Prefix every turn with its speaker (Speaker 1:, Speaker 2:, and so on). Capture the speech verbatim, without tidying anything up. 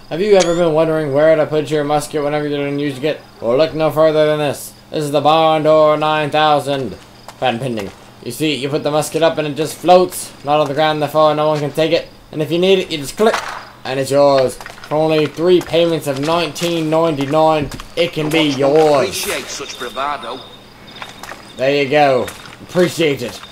Speaker 1: Have you ever been wondering where to put your musket whenever you're using it? Well, look no further than this. This is the Barn Door nine thousand. Patent pending. You see, you put the musket up and it just floats, not on the ground, therefore no one can take it. And if you need it, you just click, and it's yours. For only three payments of nineteen ninety-nine, it can be yours.
Speaker 2: Appreciate such bravado.
Speaker 1: There you go. Appreciate it.